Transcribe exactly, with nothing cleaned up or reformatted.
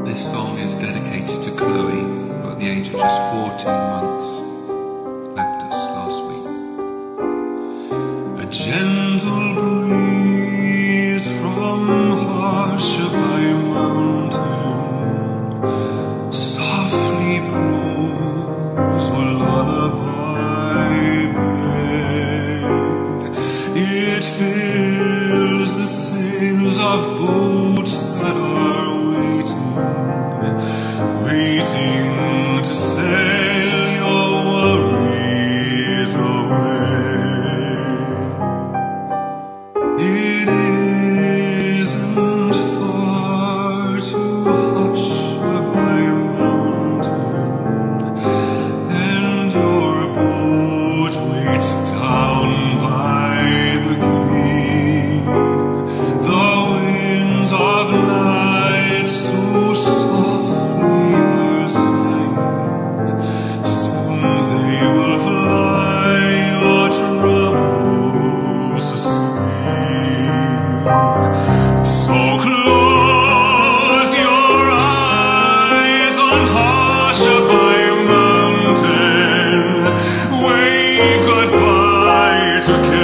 This song is dedicated to Chloe, who at the age of just fourteen months left us last week. A gentle breeze from Hushabye mountain softly blows a lullaby bed. It fills the sails of boats that are waiting to sail your worries away. It isn't far to Hushabye mountain, and your boat waits down by the quay. The winds of night so softly are sang, soon they will fly your troubles asleep. So close your eyes on Hushabye mountain, wave goodbye to